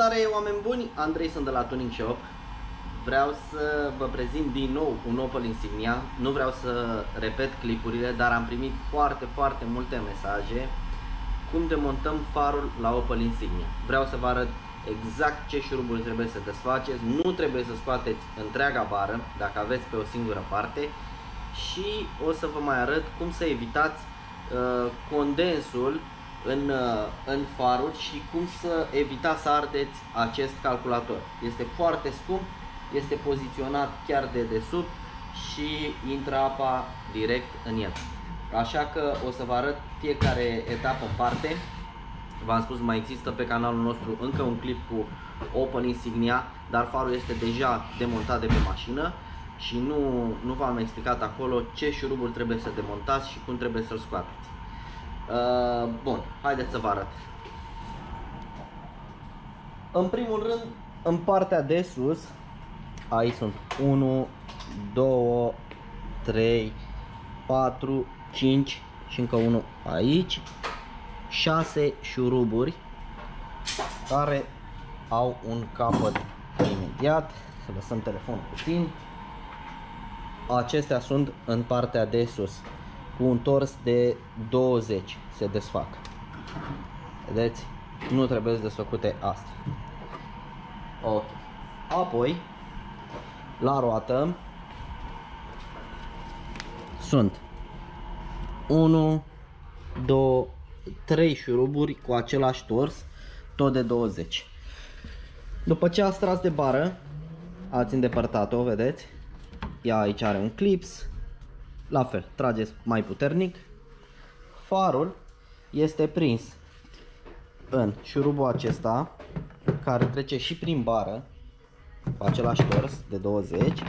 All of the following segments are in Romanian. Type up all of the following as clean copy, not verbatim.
Salutare, oameni buni! Andrei sunt de la Tuning Shop. Vreau să vă prezint din nou un Opel Insignia. Nu vreau să repet clipurile, dar am primit foarte multe mesaje cum demontăm farul la Opel Insignia. Vreau să vă arăt exact ce șuruburi trebuie să desfaceți. Nu trebuie să scoateți întreaga bară dacă aveți pe o singură parte. Și o să vă mai arăt cum să evitați condensul în faruri și cum să evitați să ardeți acest calculator. Este foarte scump, este poziționat chiar de desubt și intră apa direct în el. Așa că o să vă arăt fiecare etapă în parte. V-am spus, mai există pe canalul nostru încă un clip cu Opel Insignia, dar farul este deja demontat de pe mașină și nu v-am explicat acolo ce șuruburi trebuie să demontați și cum trebuie să-l scoateți. Bun, haideți să vă arăt. În primul rând, în partea de sus, aici sunt 1, 2, 3, 4, 5 și încă unul aici. 6 șuruburi care au un capăt imediat. Să lăsăm telefonul puțin. Acestea sunt în partea de sus, cu un tors de 20 se desfac. Vedeți? Nu trebuie desfăcute astea. Ok. Apoi, la roată sunt 1, 2, 3 șuruburi cu același tors, tot de 20. După ce ați tras de bară, ați îndepărtat-o, vedeți? Ea aici are un clips. La fel, trageți mai puternic. Farul este prins în șurubul acesta, care trece și prin bară, cu același tors de 20.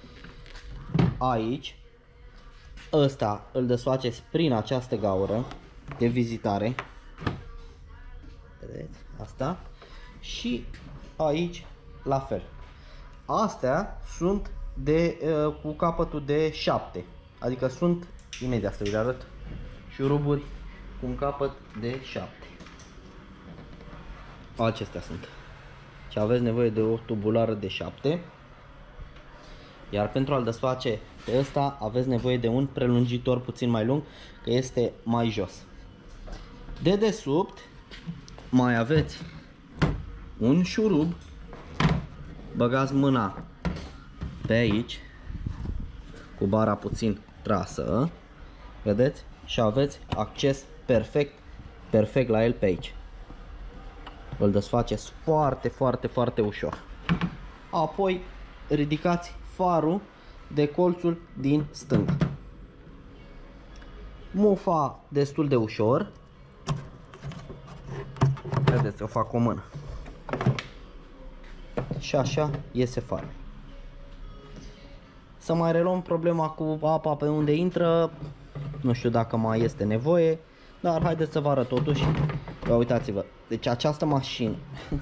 Aici, ăsta îl desfaceți prin această gaură de vizitare. Vedeți? Asta. Și aici, la fel. Astea sunt cu capătul de 7. Adică sunt, imediat să vi le arăt, șuruburi cu un capăt de 7. Acestea sunt. Și aveți nevoie de o tubulară de 7. Iar pentru a-l desface pe ăsta aveți nevoie de un prelungitor puțin mai lung, că este mai jos. De desubt mai aveți un șurub. Băgați mâna pe aici, cu bara puțin trasă, vedeți? Și aveți acces perfect la el pe aici. Îl desfaceți foarte ușor. Apoi ridicați farul de colțul din stânga. Mufa destul de ușor. Vedeți, o fac cu o mână. Și așa iese farul. Să mai reluăm problema cu apa pe unde intră. Nu știu dacă mai este nevoie, dar haideți să vă arăt totuși. Uitați-vă, deci această mașină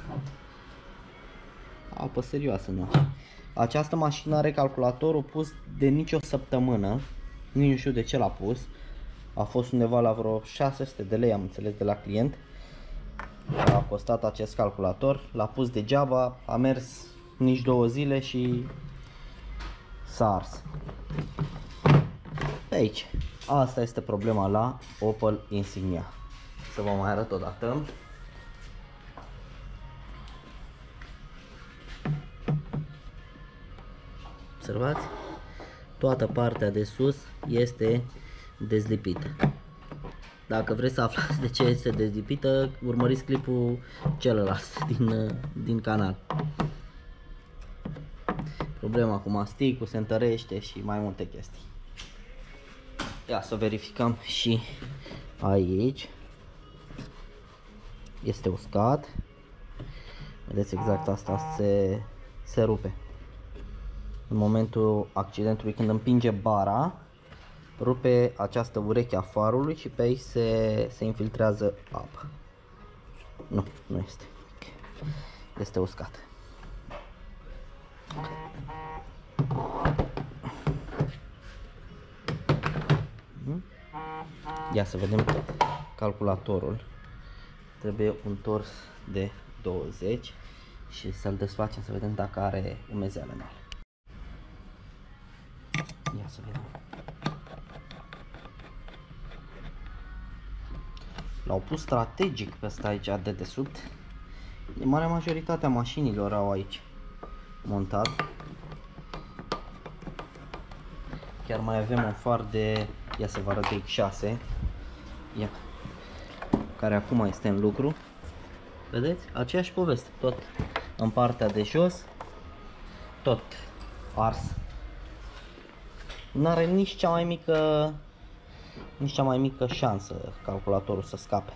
apă serioasă, nu? Această mașină are calculatorul pus de nici o săptămână. Nici nu știu de ce l-a pus. A fost undeva la vreo 600 de lei, am înțeles de la client. A costat acest calculator. L-a pus degeaba, a mers nici 2 zile și s-a ars. Pe aici. Asta este problema la Opel Insignia. Să vă mai arăt o dată. Observați? Toată partea de sus este dezlipită. Dacă vreți să aflați de ce este dezlipită, urmăriți clipul celălalt din canal. Problema cu masticul se întărește și mai multe chestii. Ia să verificăm și aici. Este uscat. Vedeți, exact asta se rupe. În momentul accidentului, când împinge bara, rupe această ureche a farului și pe aici se infiltrează apă. Nu este. Este uscat. Ia să vedem calculatorul. Trebuie un tors de 20. și să-l desfacem să vedem dacă are umezeală în el. Ia să vedem. L-au pus strategic pe ăsta aici de desubt. Marea majoritate a mașinilor au aici montat. Chiar mai avem un far de, ia să vă arăt, de X6, ia, care acum este în lucru. Vedeți? Aceeași poveste, tot în partea de jos, tot ars. N-are nici cea mai mică șansă calculatorul să scape.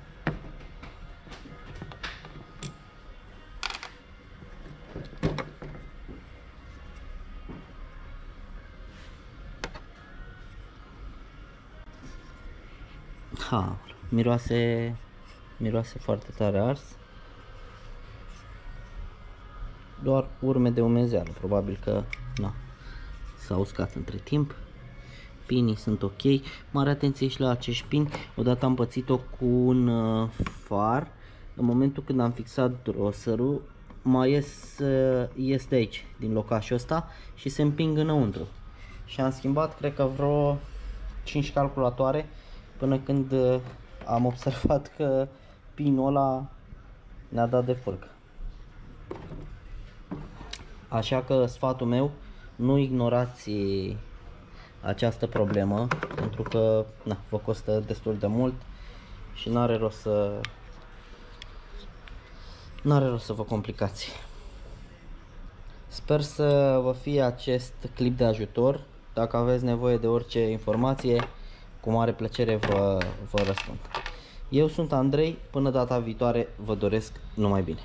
Ha, miroase foarte tare ars. Doar urme de umezeală, probabil că s-a uscat între timp. Pinii sunt ok. Mare atenție și la acești pini. Odată am pățit-o cu un far. În momentul când am fixat drosserul, mai ies de aici, din locașul ăsta, și se împing înăuntru. Și am schimbat, cred că vreo 5 calculatoare, până când am observat că pinul ăla ne-a dat de furcă. Așa că sfatul meu, nu ignorați această problemă, pentru că vă costă destul de mult și n-are rost să vă complicați. Sper să vă fie acest clip de ajutor. Dacă aveți nevoie de orice informație, cu mare plăcere vă răspund. Eu sunt Andrei, până data viitoare vă doresc numai bine.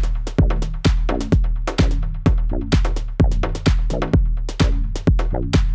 Bye.